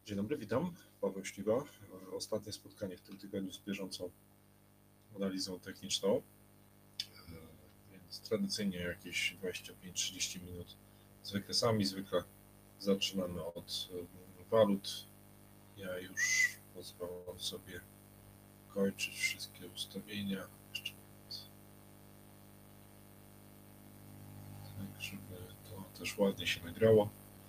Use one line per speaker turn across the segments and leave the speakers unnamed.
Dzień dobry, witam. Paweł Śliwa. Ostatnie spotkanie w tym tygodniu z bieżącą analizą techniczną, więc tradycyjnie jakieś 25-30 minut z wykresami. Zwykle zaczynamy od walut. Ja już pozwalam sobie kończyć wszystkie ustawienia. Jeszcze tak, żeby to też ładnie się nagrało.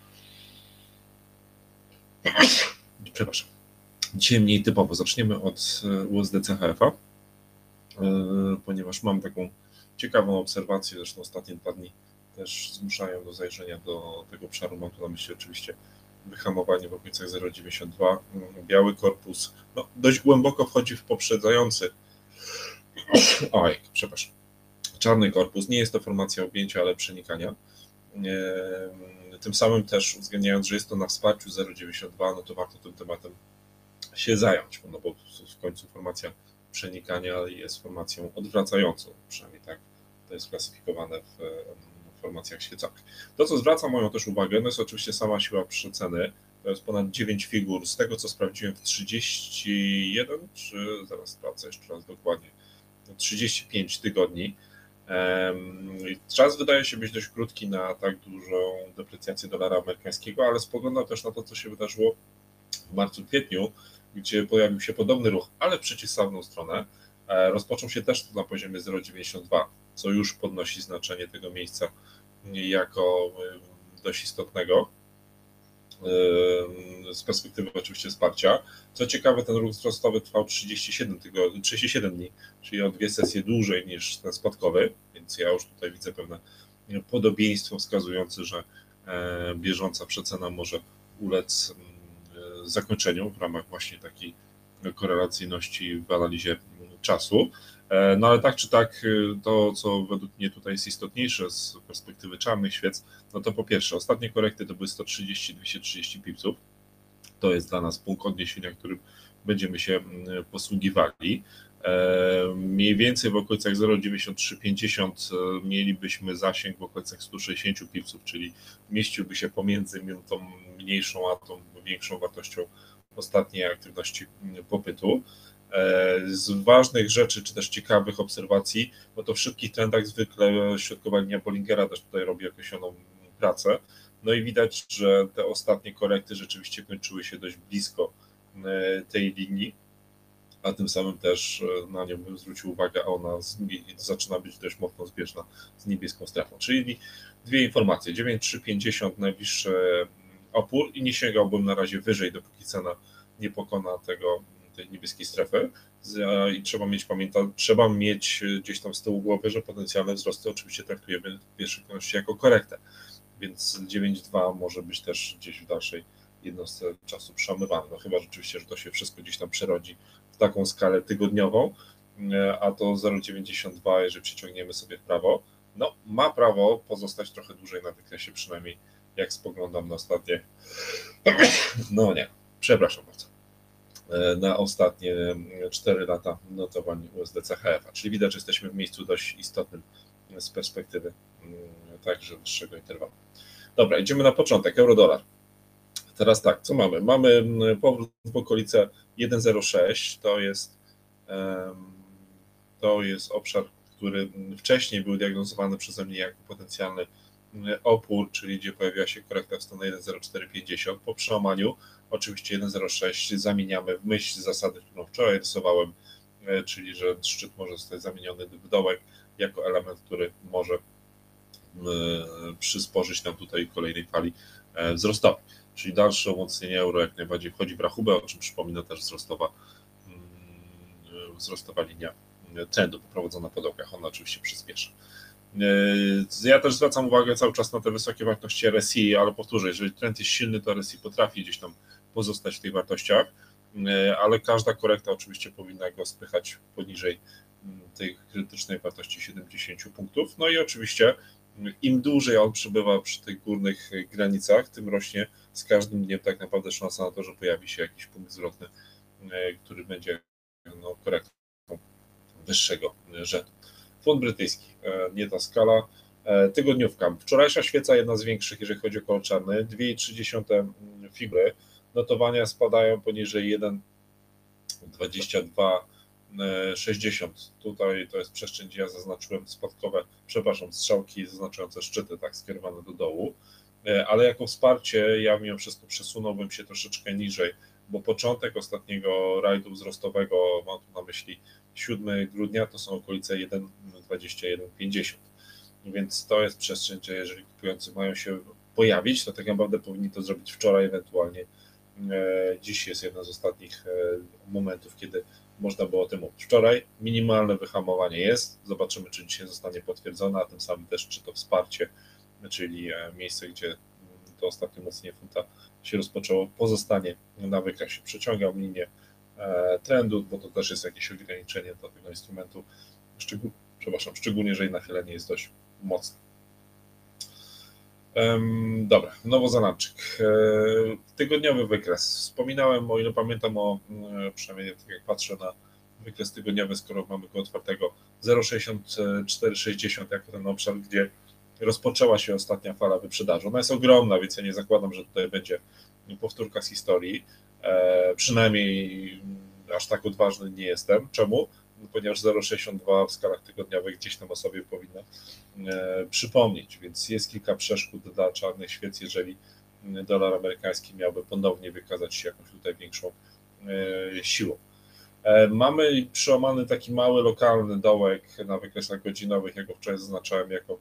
Przepraszam. Dzisiaj mniej typowo. Zaczniemy od USD CHF-a, ponieważ mam taką ciekawą obserwację, zresztą ostatnie 2 dni też zmuszają do zajrzenia do tego obszaru. Mam tu na myśli oczywiście wyhamowanie w okolicach 0,92. Biały korpus dość głęboko wchodzi w poprzedzający. Oj, przepraszam. Czarny korpus. Nie jest to formacja objęcia, ale przenikania. Tym samym też uwzględniając, że jest to na wsparciu 0,92, no to warto tym tematem się zająć, no bo w końcu formacja przenikania jest formacją odwracającą, przynajmniej tak to jest klasyfikowane w formacjach świecowych. To, co zwraca moją też uwagę, no jest oczywiście sama siła przeceny, to jest ponad 9 figur, z tego co sprawdziłem w 31, czy zaraz sprawdzę jeszcze raz dokładnie, 35 tygodni. Czas wydaje się być dość krótki na tak dużą deprecjację dolara amerykańskiego, ale spoglądam też na to, co się wydarzyło w marcu, kwietniu, gdzie pojawił się podobny ruch, ale w przeciwstawną stronę. Rozpoczął się też na poziomie 0,92, co już podnosi znaczenie tego miejsca jako dość istotnego z perspektywy oczywiście wsparcia. Co ciekawe, ten ruch wzrostowy trwał 37 dni, czyli o 2 sesje dłużej niż ten spadkowy, więc ja już tutaj widzę pewne podobieństwo wskazujące, że bieżąca przecena może ulec zakończeniu w ramach właśnie takiej korelacyjności w analizie czasu. No ale tak czy tak, to co według mnie tutaj jest istotniejsze z perspektywy czarnych świec, no to po pierwsze, ostatnie korekty to były 130-230 pipsów. To jest dla nas punkt odniesienia, którym będziemy się posługiwali. Mniej więcej w okolicach 0,9350 mielibyśmy zasięg w okolicach 160 pipsów, czyli mieściłby się pomiędzy tą mniejszą a tą większą wartością ostatniej aktywności popytu. Z ważnych rzeczy, czy też ciekawych obserwacji, no to w szybkich trendach zwykle środkowa linia Bollingera też tutaj robi określoną pracę. No i widać, że te ostatnie korekty rzeczywiście kończyły się dość blisko tej linii, a tym samym też na nią bym zwrócił uwagę, a ona zaczyna być dość mocno zbieżna z niebieską strefą. Czyli dwie informacje, 9,350 najbliższy opór i nie sięgałbym na razie wyżej, dopóki cena nie pokona tej niebieskiej strefy. I trzeba mieć gdzieś tam z tyłu głowy, że potencjalne wzrosty oczywiście traktujemy w pierwszej kolejności jako korektę, więc 9,2 może być też gdzieś w dalszej jednostce czasu przełamywane, no chyba rzeczywiście, że to się wszystko gdzieś tam przerodzi w taką skalę tygodniową, a to 0,92, jeżeli przeciągniemy sobie w prawo, no ma prawo pozostać trochę dłużej na wykresie, przynajmniej jak spoglądam na ostatnie, no nie, przepraszam bardzo, na ostatnie 4 lata notowań USD CHF, czyli widać, że jesteśmy w miejscu dość istotnym z perspektywy także wyższego interwału. Dobra, idziemy na początek, euro-dolar. Teraz tak, co mamy? Mamy powrót w okolice 1,06, to jest obszar, który wcześniej był diagnozowany przeze mnie jako potencjalny opór, czyli gdzie pojawiła się korekta w stronę 1,0450. Po przełamaniu oczywiście 1,06 zamieniamy w myśl zasady, którą wczoraj rysowałem, czyli że szczyt może zostać zamieniony w dołek jako element, który może przysporzyć nam tutaj kolejnej fali wzrostowej. Czyli dalsze umocnienie euro jak najbardziej wchodzi w rachubę, o czym przypomina też wzrostowa linia trendu poprowadzona po dołkach. Ona oczywiście przyspiesza. Ja też zwracam uwagę cały czas na te wysokie wartości RSI, ale powtórzę, jeżeli trend jest silny, to RSI potrafi gdzieś tam pozostać w tych wartościach, ale każda korekta oczywiście powinna go spychać poniżej tej krytycznej wartości 70 punktów. No i oczywiście im dłużej on przebywa przy tych górnych granicach, tym rośnie z każdym dniem tak naprawdę szansa na to, że pojawi się jakiś punkt zwrotny, który będzie korektą wyższego rzędu. Fund brytyjski, nie ta skala. Tygodniówka. Wczorajsza świeca jedna z większych, jeżeli chodzi o kolor czarny, 2,3 fibry. notowania spadają poniżej 1,2260. Tutaj to jest przestrzeń, gdzie ja zaznaczyłem spadkowe, strzałki zaznaczające szczyty, tak skierowane do dołu, ale jako wsparcie ja mimo wszystko przesunąłbym się troszeczkę niżej, bo początek ostatniego rajdu wzrostowego, mam tu na myśli 7 grudnia, to są okolice 1,2150. Więc to jest przestrzeń, gdzie jeżeli kupujący mają się pojawić, to tak naprawdę powinni to zrobić wczoraj, ewentualnie dziś jest jeden z ostatnich momentów, kiedy można było o tym mówić. Wczoraj minimalne wyhamowanie jest, zobaczymy, czy dzisiaj zostanie potwierdzone, a tym samym też, czy to wsparcie, czyli miejsce, gdzie to ostatnie mocnienie funta się rozpoczęło, pozostanie na wykresie. Przeciągam linię trendu, bo to też jest jakieś ograniczenie dla tego instrumentu, szczególnie, jeżeli nachylenie jest dość mocne. Dobra, Nowozelandczyk. Tygodniowy wykres. Wspominałem, o ile pamiętam, przynajmniej tak jak patrzę na wykres tygodniowy, skoro mamy go otwartego, 0,6460 jako ten obszar, gdzie rozpoczęła się ostatnia fala wyprzedaży. Ona jest ogromna, więc ja nie zakładam, że tutaj będzie powtórka z historii. Przynajmniej aż tak odważny nie jestem. Czemu? Ponieważ 0,62 w skalach tygodniowych gdzieś tam o sobie powinno przypomnieć, więc jest kilka przeszkód dla czarnych świec, jeżeli dolar amerykański miałby ponownie wykazać się jakąś tutaj większą siłą. Mamy przełamany taki mały lokalny dołek na wykresach godzinowych, jak go wczoraj zaznaczałem jako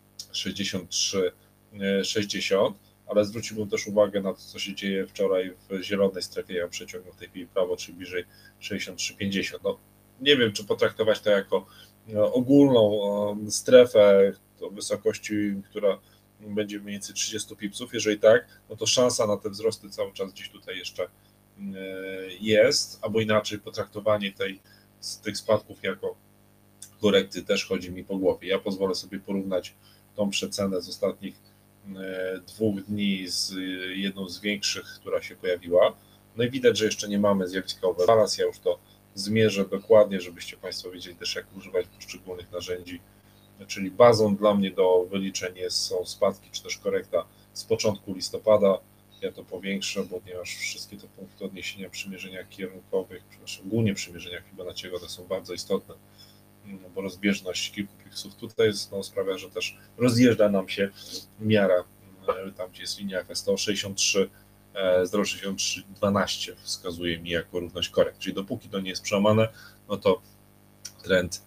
63,60, ale zwróciłbym też uwagę na to, co się dzieje wczoraj w zielonej strefie. Ja przeciągnął w tej chwili prawo, czyli bliżej 63,50. No, nie wiem, czy potraktować to jako ogólną strefę o wysokości, która będzie mniej więcej 30 pipsów. Jeżeli tak, no to szansa na te wzrosty cały czas gdzieś tutaj jeszcze jest, albo inaczej potraktowanie tych spadków jako korekty też chodzi mi po głowie. Ja pozwolę sobie porównać tą przecenę z ostatnich 2 dni z jedną z większych, która się pojawiła. No i widać, że jeszcze nie mamy zjawiska overbalance. Ja już to zmierzę dokładnie, żebyście Państwo wiedzieli też, jak używać poszczególnych narzędzi. Czyli bazą dla mnie do wyliczeń są spadki, czy też korekta z początku listopada. Ja to powiększę, ponieważ wszystkie te punkty odniesienia przymierzenia kierunkowych, ogólnie przymierzenia Fibonacciego, one są bardzo istotne, bo rozbieżność kilku pipsów tutaj jest, sprawia, że też rozjeżdża nam się miara, tam gdzie jest linia FS 163, 0,6312 wskazuje mi jako równość korekt, czyli dopóki to nie jest przełamane, no to trend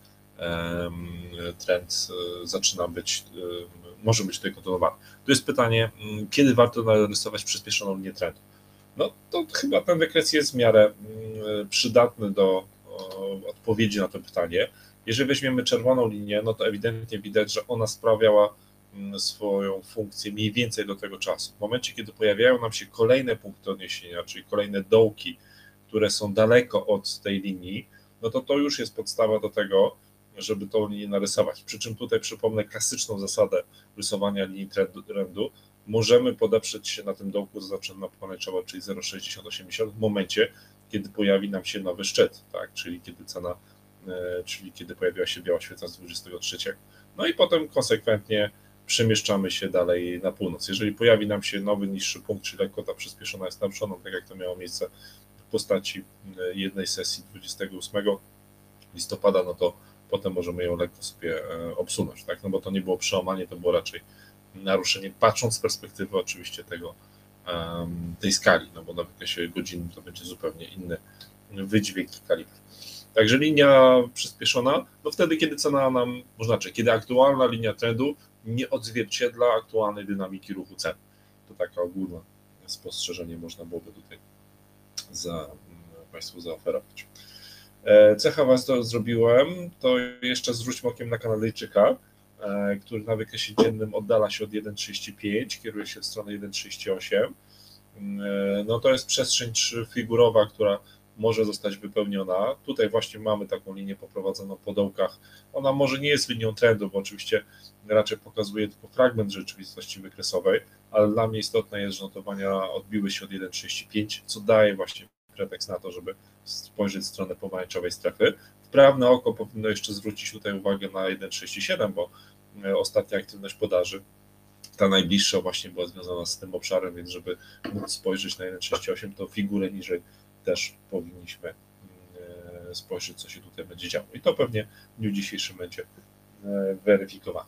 zaczyna być, może być tutaj kontynuowany. Tu jest pytanie, kiedy warto narysować przyspieszoną linię trendu? No to chyba ten wykres jest w miarę przydatny do odpowiedzi na to pytanie. Jeżeli weźmiemy czerwoną linię, no to ewidentnie widać, że ona sprawiała swoją funkcję mniej więcej do tego czasu. W momencie, kiedy pojawiają nam się kolejne punkty odniesienia, czyli kolejne dołki, które są daleko od tej linii, no to już jest podstawa do tego, żeby tą linię narysować. Przy czym tutaj przypomnę klasyczną zasadę rysowania linii trendu. Możemy podeprzeć się na tym dołku zaznaczonym na pomarańczowo, czyli 0,6080 w momencie, kiedy pojawi nam się nowy szczyt, tak? Czyli kiedy pojawiła się biała świeca z 23. No i potem konsekwentnie przemieszczamy się dalej na północ. Jeżeli pojawi nam się nowy, niższy punkt, czyli lekko ta przyspieszona jest naruszona, tak jak to miało miejsce w postaci jednej sesji 28 listopada, no to potem możemy ją lekko sobie obsunąć, tak? No bo to nie było przełamanie, to było raczej naruszenie, patrząc z perspektywy oczywiście tej skali, no bo na wykresie godzin to będzie zupełnie inny wydźwięk i kaliber. Także linia przyspieszona, no wtedy, kiedy cena nam, kiedy aktualna linia trendu nie odzwierciedla aktualnej dynamiki ruchu cen. To taka ogólne spostrzeżenie można byłoby tutaj Państwu zaoferować. Cecha Was to zrobiłem, to jeszcze zwróćmy okiem na Kanadyjczyka, który na wykresie dziennym oddala się od 1,35, kieruje się w stronę 1,38. No to jest przestrzeń trzyfigurowa, która może zostać wypełniona. Tutaj właśnie mamy taką linię poprowadzoną po dołkach. Ona może nie jest linią trendu, bo oczywiście raczej pokazuje tylko fragment rzeczywistości wykresowej, ale dla mnie istotne jest, że notowania odbiły się od 1,35, co daje właśnie pretekst na to, żeby spojrzeć w stronę pomarańczowej strefy. Wprawne oko powinno jeszcze zwrócić tutaj uwagę na 1,37, bo ostatnia aktywność podaży Ta najbliższa właśnie była związana z tym obszarem, więc żeby móc spojrzeć na 1,38, to figurę niżej też powinniśmy spojrzeć, co się tutaj będzie działo. I to pewnie w dniu dzisiejszym będzie weryfikowane.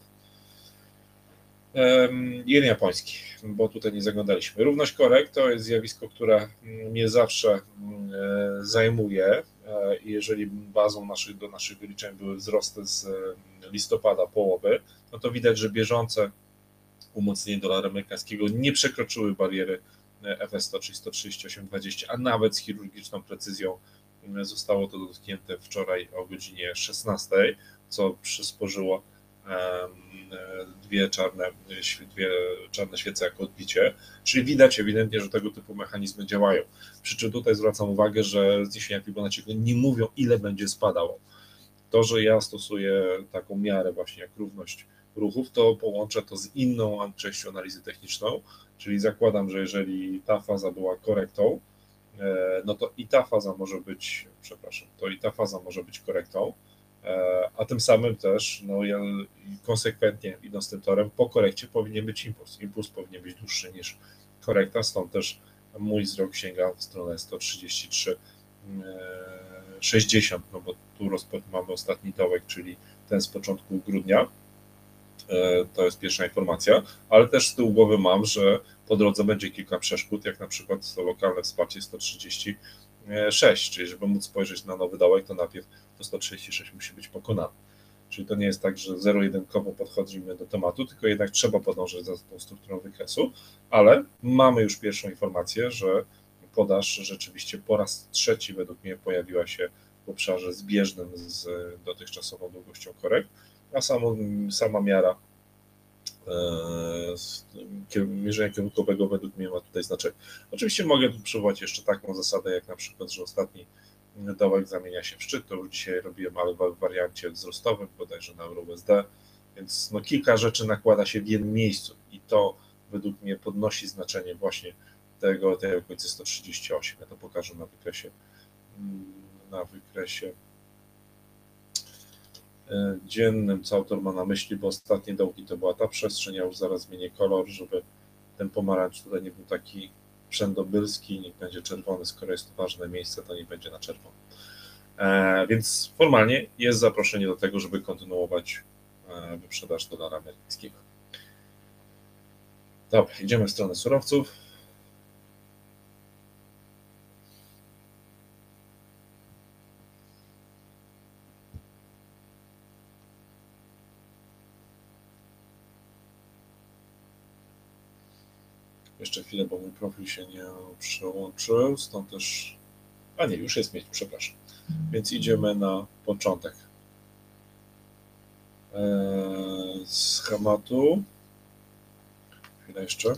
Jen japoński, bo tutaj nie zaglądaliśmy. Równość korekt to jest zjawisko, które mnie zawsze zajmuje. Jeżeli bazą do naszych wyliczeń były wzrosty z listopada, połowy, no to widać, że bieżące umocnienie dolara amerykańskiego nie przekroczyły bariery FS100, czyli 138,20, a nawet z chirurgiczną precyzją zostało to dotknięte wczoraj o godzinie 16, co przysporzyło dwie czarne świece jako odbicie, czyli widać ewidentnie, że tego typu mechanizmy działają. Przy czym tutaj zwracam uwagę, że zniesienia Fibonacciego nie mówią, ile będzie spadało. To, że ja stosuję taką miarę właśnie jak równość ruchów, to połączę to z inną częścią analizy techniczną, czyli zakładam, że jeżeli ta faza była korektą, no to i ta faza może być, korektą, a tym samym też ja konsekwentnie idąc tym torem, po korekcie powinien być impuls. Impuls powinien być dłuższy niż korekta, stąd też mój wzrok sięga w stronę 133,60, no bo tu mamy ostatni dołek, czyli ten z początku grudnia. To jest pierwsza informacja, ale też z tyłu głowy mam, że po drodze będzie kilka przeszkód, jak na przykład to lokalne wsparcie 136, czyli żeby móc spojrzeć na nowy dołek, to najpierw to 136 musi być pokonane. Czyli to nie jest tak, że zero-jedynkowo podchodzimy do tematu, tylko jednak trzeba podążać za tą strukturą wykresu, ale mamy już pierwszą informację, że podaż rzeczywiście po raz trzeci według mnie pojawiła się w obszarze zbieżnym z dotychczasową długością korekt, a sama miara mierzenia kierunkowego według mnie ma tutaj znaczenie. Oczywiście mogę tu przywołać jeszcze taką zasadę, jak na przykład, że ostatni dołek zamienia się w szczyt, to już dzisiaj robiłem, ale w wariancie wzrostowym, bodajże na EURUSD, więc kilka rzeczy nakłada się w jednym miejscu i to według mnie podnosi znaczenie właśnie tej okolicy 138. Ja to pokażę na wykresie dziennym, co autor ma na myśli, bo ostatnie dołki to była ta przestrzeń, ja już zaraz zmienię kolor, żeby ten pomarańcz tutaj nie był taki wszędobylski, niech będzie czerwony, skoro jest to ważne miejsce, to nie będzie na czerwono. Więc formalnie jest zaproszenie do tego, żeby kontynuować wyprzedaż dolara amerykańskiego. Dobra, idziemy w stronę surowców. Jeszcze chwilę, bo mój profil się nie przełączył, stąd też... A nie, już jest mieć, przepraszam. Więc idziemy na początek schematu. Chwilę jeszcze.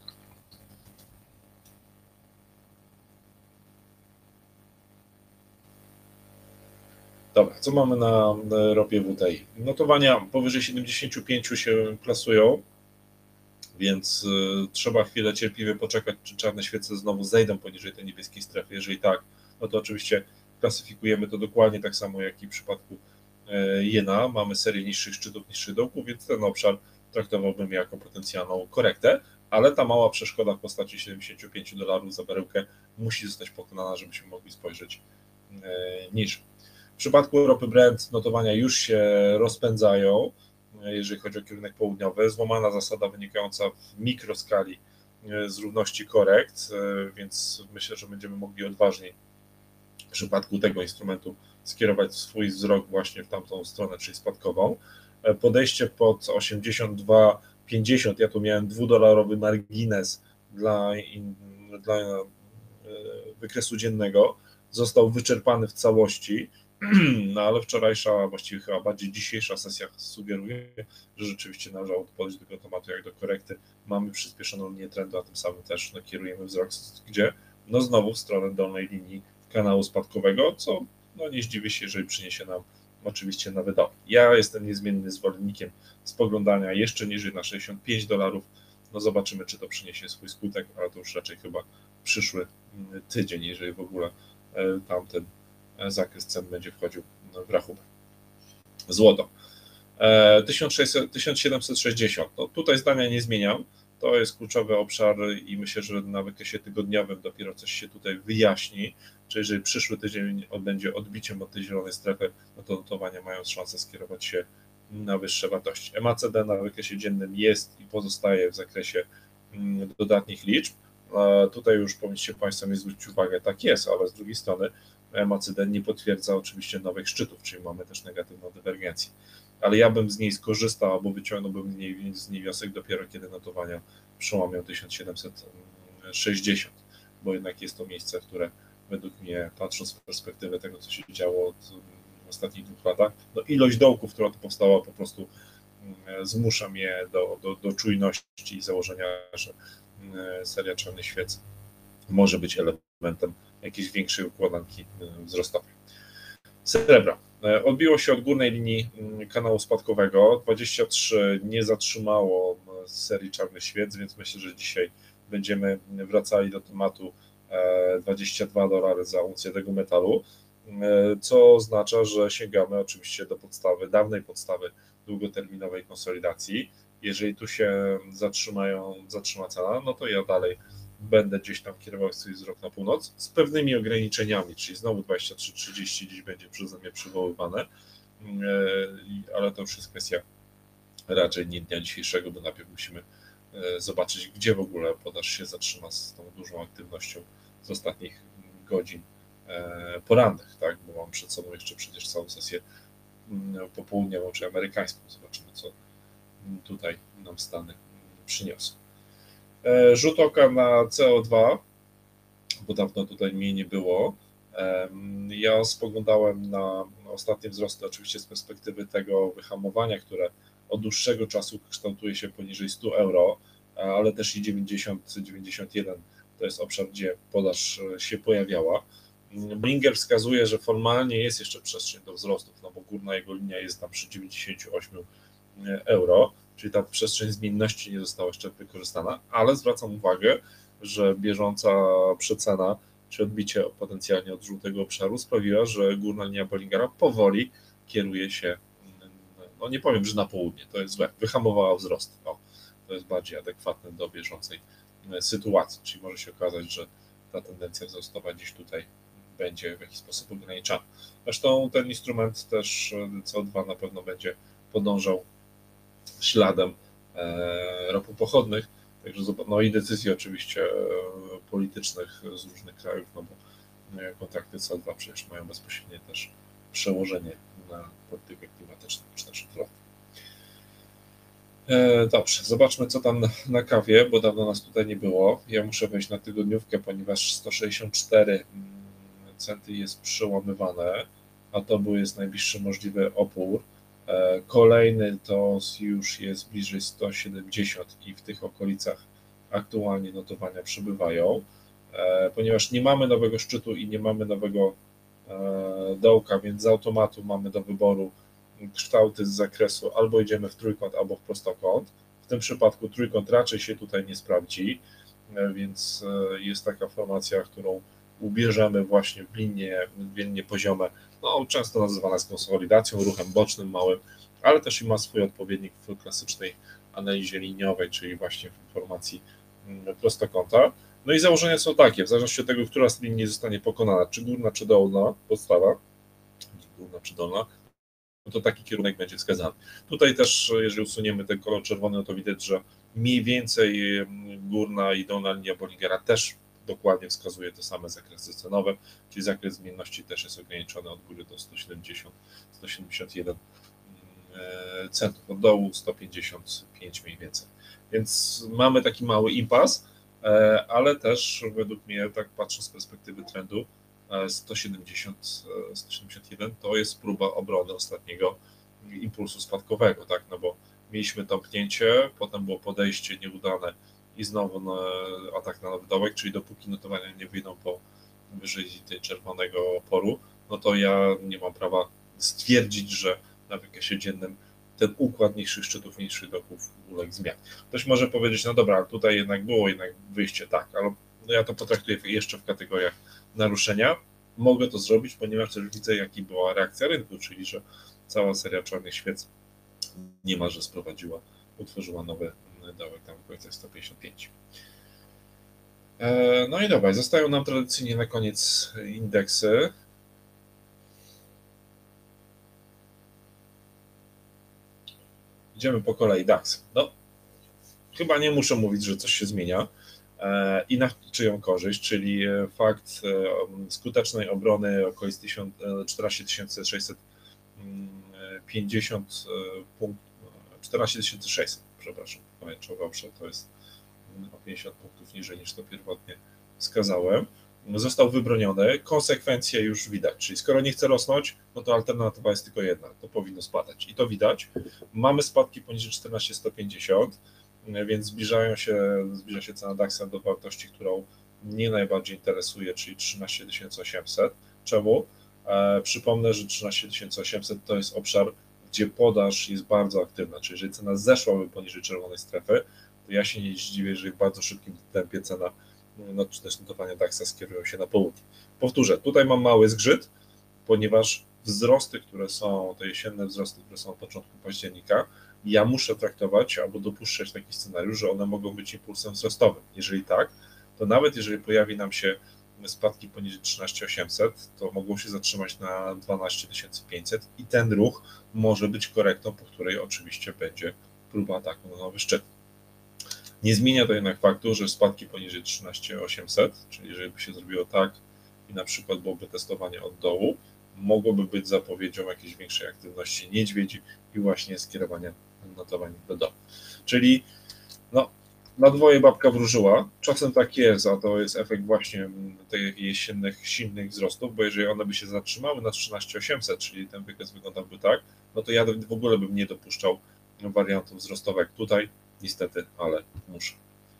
Dobra, co mamy na ropie WTI? Notowania powyżej 75 się klasują, więc trzeba chwilę cierpliwie poczekać, czy czarne świece znowu zejdą poniżej tej niebieskiej strefy. Jeżeli tak, no to oczywiście klasyfikujemy to dokładnie tak samo, jak i w przypadku jena. Mamy serię niższych szczytów, niższych dołków, więc ten obszar traktowałbym jako potencjalną korektę, ale ta mała przeszkoda w postaci $75 za baryłkę musi zostać pokonana, żebyśmy mogli spojrzeć niżej. W przypadku ropy Brent notowania już się rozpędzają, jeżeli chodzi o kierunek południowy. Złamana zasada wynikająca w mikroskali z równości korekt, więc myślę, że będziemy mogli odważniej w przypadku tego instrumentu skierować swój wzrok właśnie w tamtą stronę, czyli spadkową. Podejście pod 82,50, ja tu miałem $2 margines dla wykresu dziennego, został wyczerpany w całości, no ale wczorajsza, właściwie chyba bardziej dzisiejsza sesja sugeruje, że rzeczywiście należało podejść do tego tematu jak do korekty. Mamy przyspieszoną linię trendu, a tym samym też kierujemy wzrok, gdzie znowu w stronę dolnej linii kanału spadkowego, co nie zdziwię się, jeżeli przyniesie nam oczywiście nowy dołek. Ja jestem niezmienny zwolennikiem spoglądania jeszcze niżej na $65. Zobaczymy, czy to przyniesie swój skutek, ale to już raczej chyba przyszły tydzień, jeżeli w ogóle tamten zakres cen będzie wchodził w rachubę. Złoto. 1760. No, tutaj zdania nie zmieniam. To jest kluczowy obszar i myślę, że na wykresie tygodniowym dopiero coś się tutaj wyjaśni. Czy jeżeli przyszły tydzień będzie odbiciem od tej zielonej strefy, no to notowania mają szansę skierować się na wyższe wartości. MACD na wykresie dziennym jest i pozostaje w zakresie dodatnich liczb. Tutaj już powinniście Państwo mi zwrócić uwagę, tak jest, ale z drugiej strony MACD nie potwierdza oczywiście nowych szczytów, czyli mamy też negatywną dywergencję. Ale ja bym z niej skorzystał, albo wyciągnąłbym z niej wniosek dopiero, kiedy notowania przełamią 1760, bo jednak jest to miejsce, które według mnie, patrząc w perspektywę tego, co się działo w ostatnich 2 latach, no ilość dołków, która tu powstała, po prostu zmusza mnie do czujności i założenia, że seria czarnych świec może być elementem jakiejś większej układanki wzrostowej. Srebra. Odbiło się od górnej linii kanału spadkowego. 23 nie zatrzymało serii czarnych świec, więc myślę, że dzisiaj będziemy wracali do tematu $22 za uncję tego metalu, co oznacza, że sięgamy oczywiście do podstawy, dawnej podstawy długoterminowej konsolidacji. Jeżeli tu się zatrzyma cena, no to ja dalej będę gdzieś tam kierował swój wzrok na północ z pewnymi ograniczeniami, czyli znowu 23,30 dziś będzie przeze mnie przywoływane, ale to już jest kwestia raczej nie dnia dzisiejszego, bo najpierw musimy zobaczyć, gdzie w ogóle podaż się zatrzyma z tą dużą aktywnością z ostatnich godzin porannych, tak? Bo mam przed sobą jeszcze przecież całą sesję popołudniową czy amerykańską. Zobaczymy, co tutaj nam Stany przyniosą. Rzut oka na CO2, bo dawno tutaj mnie nie było. Ja spoglądałem na ostatnie wzrosty oczywiście z perspektywy tego wyhamowania, które od dłuższego czasu kształtuje się poniżej 100 euro, ale też i 90-91 to jest obszar, gdzie podaż się pojawiała. Bollinger wskazuje, że formalnie jest jeszcze przestrzeń do wzrostów, no bo górna jego linia jest tam przy 98 euro, czyli ta przestrzeń zmienności nie została jeszcze wykorzystana, ale zwracam uwagę, że bieżąca przecena czy odbicie potencjalnie od żółtego obszaru sprawiła, że górna linia Bollingera powoli kieruje się, no nie powiem, że na południe, to jest złe, wyhamowała wzrost. No, to jest bardziej adekwatne do bieżącej sytuacji, czyli może się okazać, że ta tendencja wzrostowa gdzieś tutaj będzie w jakiś sposób ograniczana. Zresztą ten instrument też CO2 na pewno będzie podążał śladem ropy pochodnych, także no i decyzji oczywiście politycznych z różnych krajów, no bo kontrakty CO2 przecież mają bezpośrednie też przełożenie na politykę klimatyczną już naszych krajów. Dobrze, zobaczmy co tam na kawie, bo dawno nas tutaj nie było. Ja muszę wejść na tygodniówkę, ponieważ 164 centy jest przełamywane, a to jest najbliższy możliwy opór. Kolejny to już jest bliżej 170 i w tych okolicach aktualnie notowania przybywają. Ponieważ nie mamy nowego szczytu i nie mamy nowego dołka, więc z automatu mamy do wyboru kształty z zakresu albo idziemy w trójkąt, albo w prostokąt. W tym przypadku trójkąt raczej się tutaj nie sprawdzi, więc jest taka formacja, którą ubierzemy właśnie w linie poziome, no, często nazywana jest konsolidacją, ruchem bocznym, małym, ale też i ma swój odpowiednik w klasycznej analizie liniowej, czyli właśnie w formacji prostokąta. No i założenia są takie, w zależności od tego, która z linii zostanie pokonana, czy górna, czy dolna podstawa, górna, czy dolna, no to taki kierunek będzie wskazany. Tutaj też, jeżeli usuniemy ten kolor czerwony, no to widać, że mniej więcej górna i dolna linia Bollingera też dokładnie wskazuje te same zakresy cenowe, czyli zakres zmienności też jest ograniczony od góry do 170, 171 centów, od dołu 155 mniej więcej. Więc mamy taki mały impas, ale też według mnie, tak patrząc z perspektywy trendu, 170, 171 to jest próba obrony ostatniego impulsu spadkowego, tak, no bo mieliśmy tąpnięcie, potem było podejście nieudane i znowu atak na nowy dołek, czyli dopóki notowania nie wyjdą wyżej tej czerwonego oporu, no to ja nie mam prawa stwierdzić, że na wykresie dziennym ten układ niższych szczytów, niższych dołków uległ zmian. Ktoś może powiedzieć, no dobra, tutaj jednak było wyjście, tak, ale no ja to potraktuję jeszcze w kategoriach naruszenia. Mogę to zrobić, ponieważ też widzę, jaka była reakcja rynku, czyli że cała seria czarnych świec niemalże sprowadziła, utworzyła nowy dołek tam w okolicach 155. No i dobra, zostają nam tradycyjnie na koniec indeksy. Idziemy po kolei DAX. No, chyba nie muszę mówić, że coś się zmienia i na czyją korzyść, czyli fakt skutecznej obrony okolic 14 650 punktów, 14 600, przepraszam, pomarańczowy obszar to jest o 50 punktów niżej niż to pierwotnie wskazałem. Został wybroniony, konsekwencje już widać, czyli skoro nie chce rosnąć, no to alternatywa jest tylko jedna, to powinno spadać i to widać. Mamy spadki poniżej 14 150, więc zbliża się cena DAX-a do wartości, którą mnie najbardziej interesuje, czyli 13 800. Czemu? Przypomnę, że 13 800 to jest obszar, gdzie podaż jest bardzo aktywna, czyli jeżeli cena zeszłaby poniżej czerwonej strefy, to ja się nie zdziwię, jeżeli w bardzo szybkim tempie cena, no, czy też notowania DAX-a skierują się na południe. Powtórzę, tutaj mam mały zgrzyt, ponieważ wzrosty, które są, te jesienne wzrosty, które są od początku października, ja muszę traktować albo dopuszczać taki scenariusz, że one mogą być impulsem wzrostowym. Jeżeli tak, to nawet jeżeli pojawi nam się spadki poniżej 13 800, to mogą się zatrzymać na 12 500 i ten ruch może być korektą, po której oczywiście będzie próba ataku na nowy szczyt. Nie zmienia to jednak faktu, że spadki poniżej 13 800, czyli jeżeli by się zrobiło tak i na przykład byłoby testowanie od dołu, mogłoby być zapowiedzią jakiejś większej aktywności niedźwiedzi i właśnie skierowania notowań do dołu. Czyli no, na dwoje babka wróżyła. Czasem tak jest, a to jest efekt właśnie tych jesiennych, silnych wzrostów, bo jeżeli one by się zatrzymały na 13 800, czyli ten wykres wyglądałby tak, no to ja w ogóle bym nie dopuszczał wariantów wzrostowek tutaj, niestety, ale muszę.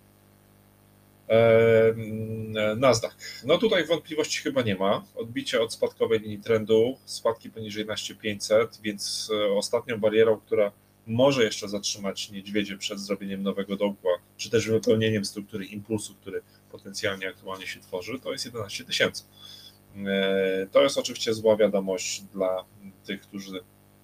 Nasdaq. No tutaj wątpliwości chyba nie ma. Odbicie od spadkowej linii trendu, spadki poniżej 11500, więc ostatnią barierą, która może jeszcze zatrzymać niedźwiedzie przed zrobieniem nowego dołka, czy też wypełnieniem struktury impulsu, który potencjalnie aktualnie się tworzy, to jest 11 000. To jest oczywiście zła wiadomość dla tych, którzy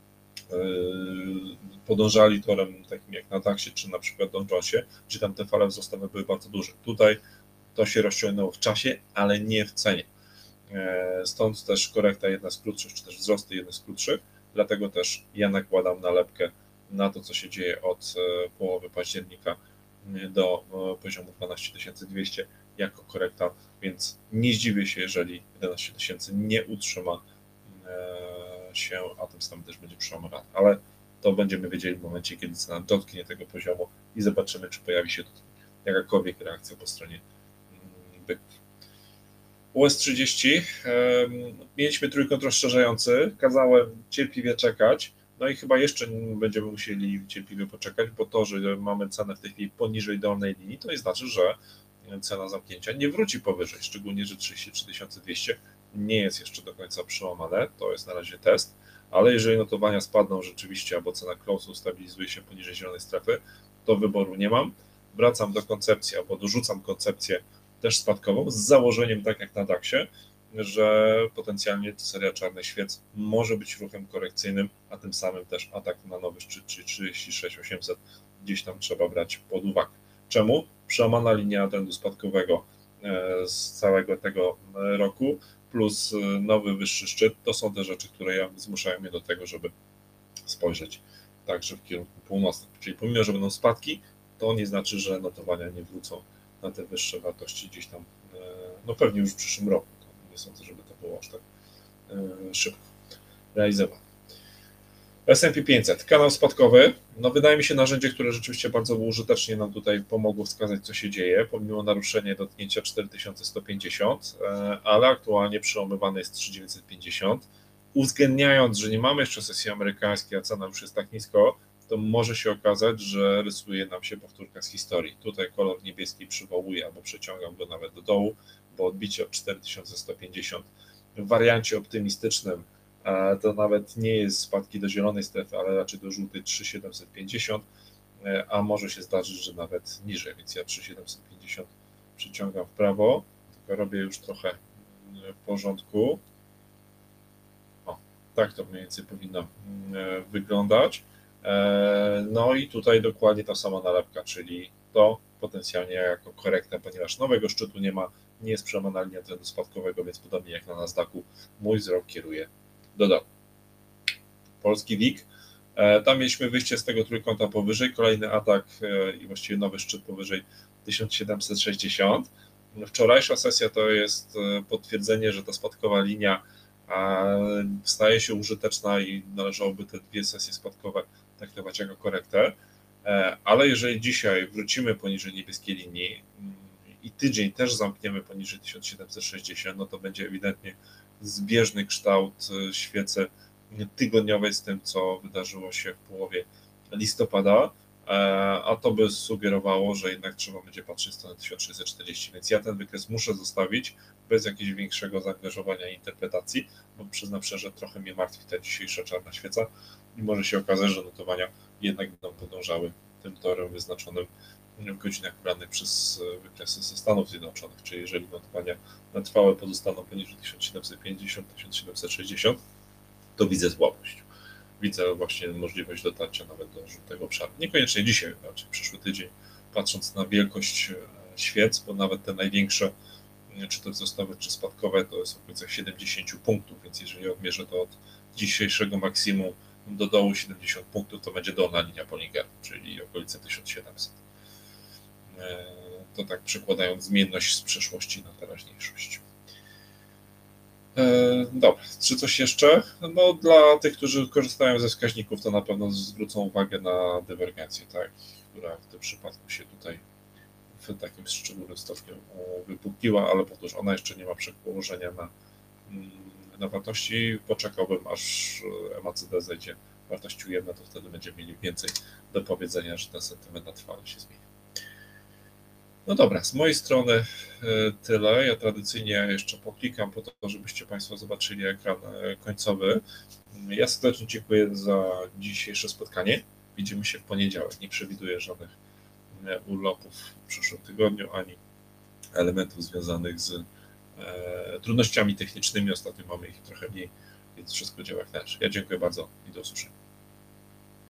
podążali torem takim jak na DAX-ie, czy na przykład Dow Jonesie, gdzie tam te fale wzrostowe były bardzo duże. Tutaj to się rozciągnęło w czasie, ale nie w cenie. Stąd też korekta jedna z krótszych, czy też wzrosty jedne z krótszych, dlatego też ja nakładam nalepkę na to, co się dzieje od połowy października do poziomu 12 200 jako korekta, więc nie zdziwię się, jeżeli 11 000 nie utrzyma się, a tym samym też będzie przełamowany, ale to będziemy wiedzieli w momencie, kiedy cena dotknie tego poziomu i zobaczymy, czy pojawi się jakakolwiek reakcja po stronie byków. US30, mieliśmy trójkąt rozszerzający, kazałem cierpliwie czekać, no i chyba jeszcze będziemy musieli cierpliwie poczekać, bo to, że mamy cenę w tej chwili poniżej dolnej linii, to nie znaczy, że cena zamknięcia nie wróci powyżej, szczególnie, że 33 200 nie jest jeszcze do końca przełamane, to jest na razie test, ale jeżeli notowania spadną rzeczywiście, albo cena close ustabilizuje się poniżej zielonej strefy, to wyboru nie mam. Wracam do koncepcji, albo dorzucam koncepcję też spadkową, z założeniem, tak jak na DAX-ie, że potencjalnie seria czarnych świec może być ruchem korekcyjnym, a tym samym też atak na nowy szczyt, czyli 36 800 gdzieś tam trzeba brać pod uwagę. Czemu? Przełamana linia trendu spadkowego z całego tego roku plus nowy wyższy szczyt, to są te rzeczy, które zmuszają mnie do tego, żeby spojrzeć także w kierunku północnym. Czyli pomimo, że będą spadki, to nie znaczy, że notowania nie wrócą na te wyższe wartości gdzieś tam, no pewnie już w przyszłym roku. To nie sądzę, żeby to było aż tak szybko realizowane. S&P 500, kanał spadkowy, no wydaje mi się narzędzie, które rzeczywiście bardzo użytecznie nam tutaj pomogło wskazać, co się dzieje, pomimo naruszenia dotknięcia 4150, ale aktualnie przełamywany jest 3950. Uwzględniając, że nie mamy jeszcze sesji amerykańskiej, a cena już jest tak nisko, to może się okazać, że rysuje nam się powtórka z historii. Tutaj kolor niebieski przywołuje albo przeciągam go nawet do dołu, bo odbicie od 4150 w wariancie optymistycznym to nawet nie jest spadki do zielonej strefy, ale raczej do żółtej 3750, a może się zdarzyć, że nawet niżej, więc ja 3750 przyciągam w prawo, tylko robię już trochę w porządku. O, tak to mniej więcej powinno wyglądać. No i tutaj dokładnie ta sama nalepka, czyli to potencjalnie jako korektę, ponieważ nowego szczytu nie ma, nie jest przełamana linia trendu spadkowego, więc podobnie jak na Nasdaqu mój wzrok kieruje do dołu. Polski WIG, tam mieliśmy wyjście z tego trójkąta powyżej, kolejny atak i właściwie nowy szczyt powyżej 1760. Wczorajsza sesja to jest potwierdzenie, że ta spadkowa linia staje się użyteczna i należałoby te dwie sesje spadkowe traktować jako korektę, ale jeżeli dzisiaj wrócimy poniżej niebieskiej linii i tydzień też zamkniemy poniżej 1760, no to będzie ewidentnie zbieżny kształt świecy tygodniowej z tym, co wydarzyło się w połowie listopada, a to by sugerowało, że jednak trzeba będzie patrzeć w stronę 1640, więc ja ten wykres muszę zostawić bez jakiegoś większego zaangażowania i interpretacji, bo przyznam szczerze, że trochę mnie martwi ta dzisiejsza czarna świeca i może się okazać, że notowania jednak będą podążały tym torem wyznaczonym w godzinach porannych przez wykresy ze Stanów Zjednoczonych, czyli jeżeli notowania na trwałe pozostaną poniżej 1750-1760, to widzę słabość. Widzę właśnie możliwość dotarcia nawet do żółtego obszaru. Niekoniecznie dzisiaj, raczej przyszły tydzień, patrząc na wielkość świec, bo nawet te największe, czy to wzrostowe, czy spadkowe, to jest w okolicach 70 punktów, więc jeżeli odmierzę to od dzisiejszego maksimum do dołu 70 punktów, to będzie dolna linia Pollingera, czyli okolice 1700. To tak przekładając zmienność z przeszłości na teraźniejszość. Dobra, czy coś jeszcze? No dla tych, którzy korzystają ze wskaźników, to na pewno zwrócą uwagę na dywergencję, tak, która w tym przypadku się tutaj w takim szczególnym stopniu wypukliła, ale powtórzę, ona jeszcze nie ma przełożenia na wartości. Poczekałbym, aż MACD zejdzie wartość ujemna, to wtedy będziemy mieli więcej do powiedzenia, że ten sentyment na trwale się zmieni. No dobra, z mojej strony tyle. Ja tradycyjnie jeszcze poklikam po to, żebyście Państwo zobaczyli ekran końcowy. Ja serdecznie dziękuję za dzisiejsze spotkanie. Widzimy się w poniedziałek. Nie przewiduję żadnych urlopów w przyszłym tygodniu, ani elementów związanych z trudnościami technicznymi. Ostatnio mamy ich trochę mniej, więc wszystko działa jak należy. Ja dziękuję bardzo i do usłyszenia.